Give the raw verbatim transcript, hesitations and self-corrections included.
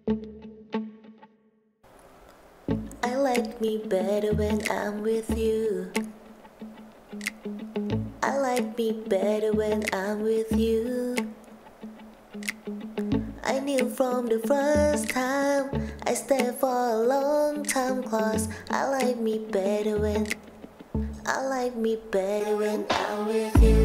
I like me better when I'm with you. I like me better when I'm with you. I knew from the first time I stayed for a long time, cause I like me better when I like me better when I'm with you.